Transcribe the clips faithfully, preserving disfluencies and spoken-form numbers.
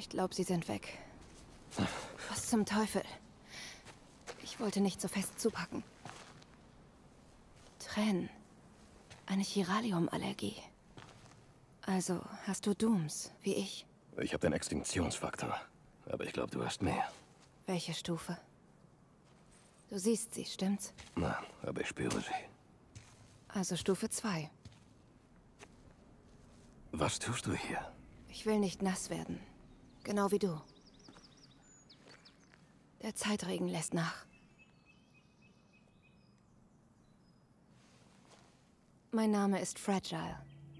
Ich glaube, sie sind weg. Was zum Teufel? Ich wollte nicht so fest zupacken. Tränen. Eine Chiralium-Allergie. Also hast du Dooms, wie ich? Ich habe den Extinktionsfaktor. Aber ich glaube, du hast mehr. Welche Stufe? Du siehst sie, stimmt's? Nein, aber ich spüre sie. Also Stufe zwei. Was tust du hier? Ich will nicht nass werden. Genau wie du. Der Zeitregen lässt nach. Mein Name ist Fragile.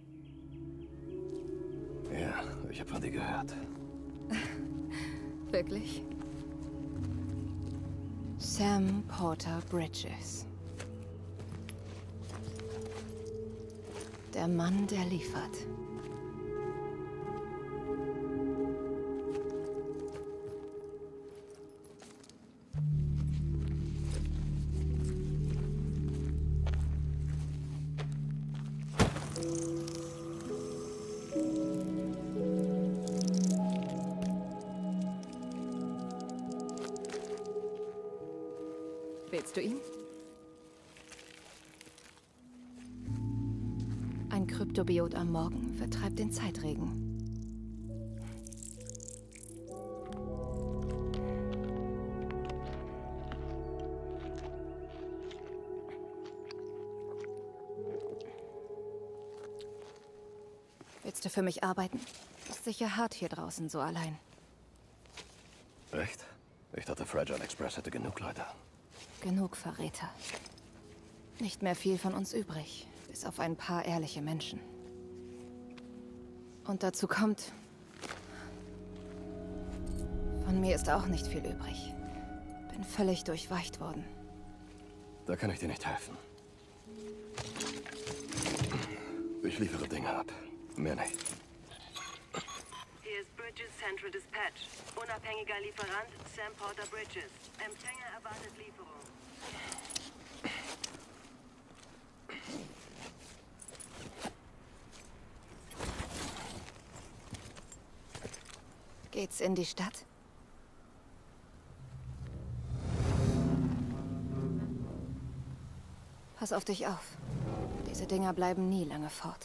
Ja, ich habe von dir gehört. Wirklich? Sam Porter Bridges. Der Mann, der liefert. Willst du ihn? Ein Kryptobiot am Morgen vertreibt den Zeitregen. Willst du für mich arbeiten? Ist sicher hart hier draußen, so allein. Echt? Ich dachte, Fragile Express hätte genug Leute. Genug Verräter. Nicht mehr viel von uns übrig, bis auf ein paar ehrliche Menschen. Und dazu kommt... Von mir ist auch nicht viel übrig. Bin völlig durchweicht worden. Da kann ich dir nicht helfen. Ich liefere Dinge ab. Mehr nicht. Hier ist Bridges Central Dispatch. Unabhängiger Lieferant Sam Porter Bridges. Empfänger erwartet Lieferung. Geht's in die Stadt? Pass auf dich auf. Diese Dinger bleiben nie lange fort.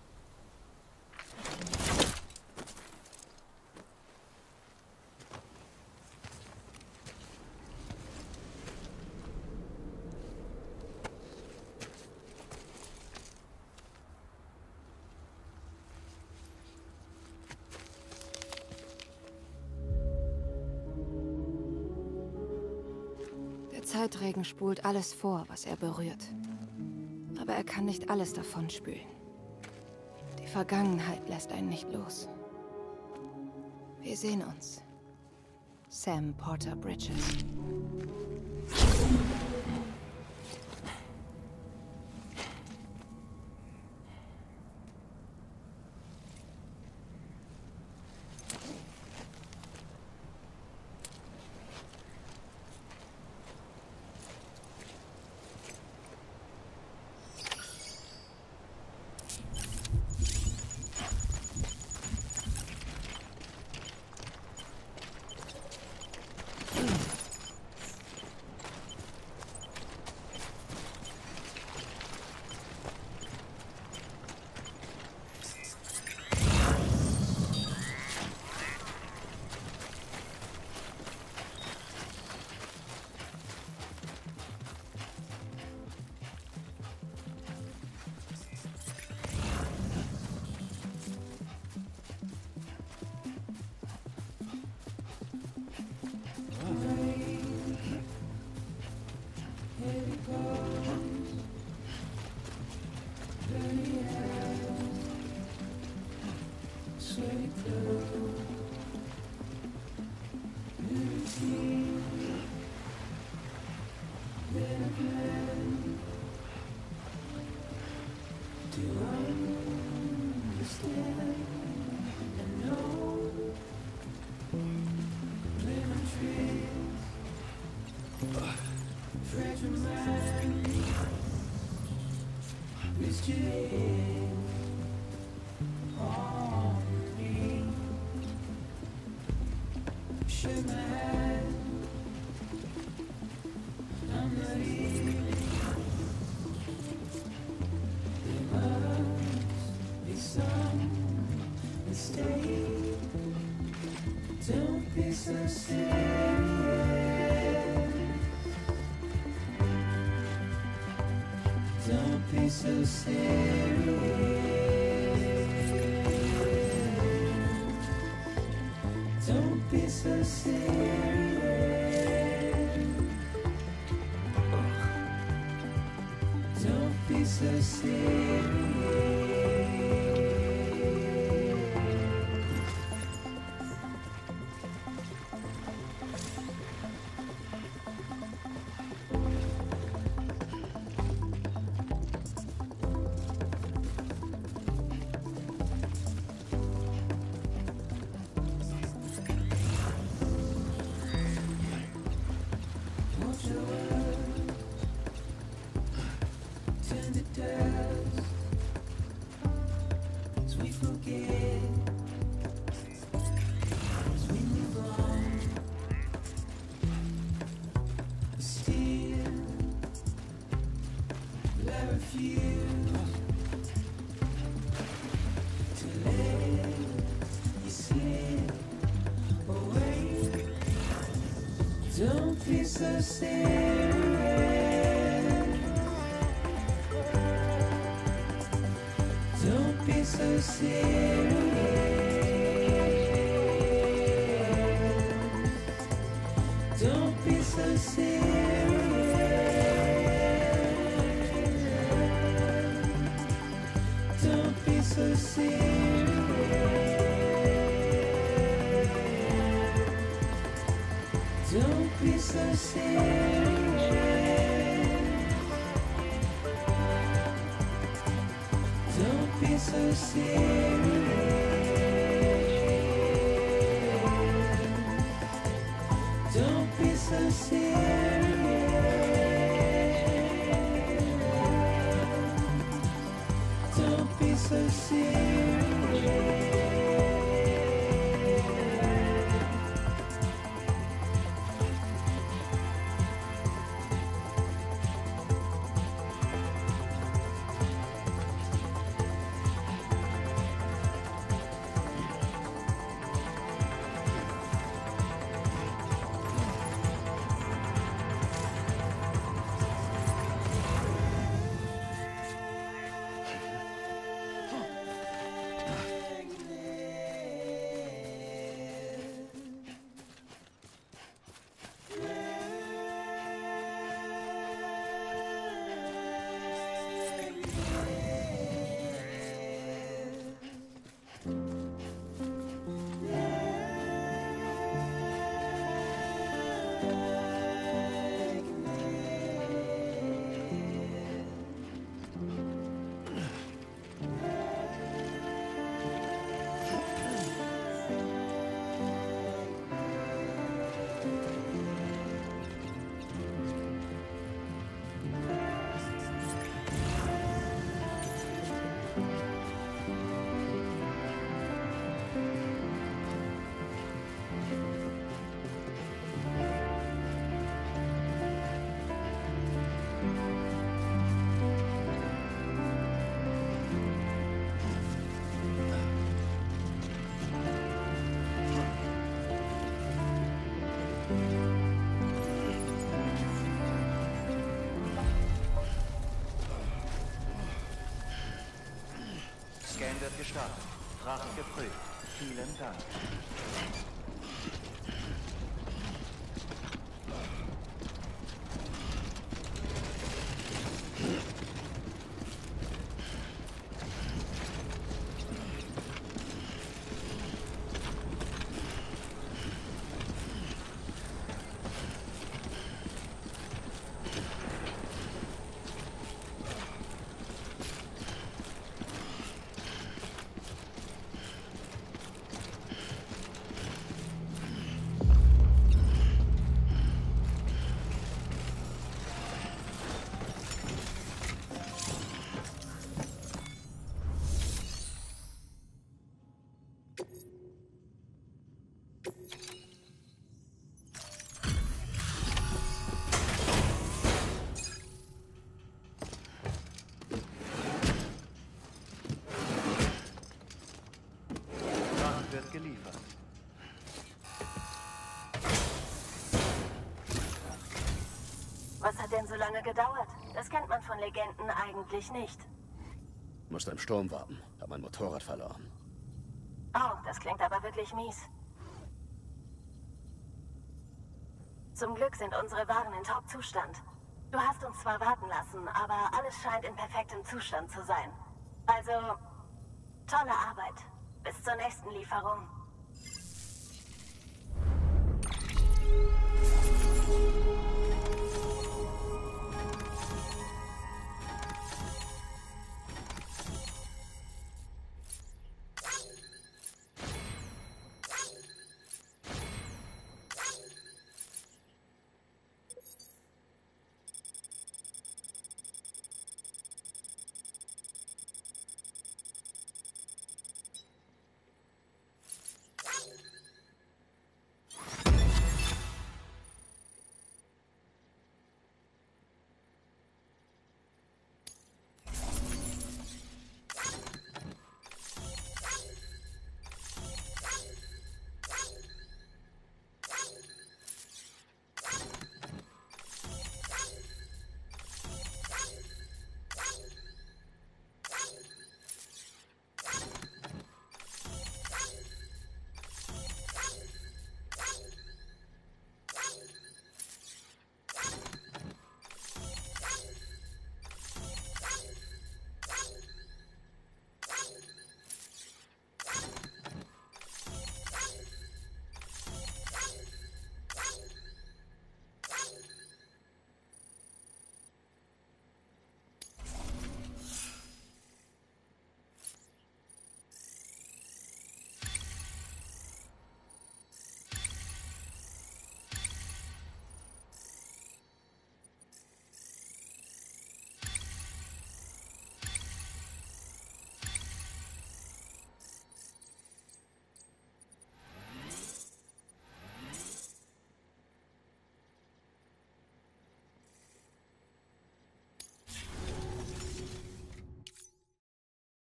Der Zeitregen spult alles vor, was er berührt. Aber er kann nicht alles davon spülen. Die Vergangenheit lässt einen nicht los. Wir sehen uns. Sam Porter Bridges. Don't be so serious. Don't be so serious. Don't be so serious. Don't be so serious. Don't be so serious. Don't be so serious. Don't be so serious. Don't be so serious. Scan wird gestartet. Fracht gefüllt. Vielen Dank. hat denn so lange gedauert? Das kennt man von Legenden eigentlich nicht. Musste im Sturm warten. Hab mein Motorrad verloren. Oh, das klingt aber wirklich mies. Zum Glück sind unsere Waren in Top-Zustand. Du hast uns zwar warten lassen, aber alles scheint in perfektem Zustand zu sein. Also, tolle Arbeit. Bis zur nächsten Lieferung.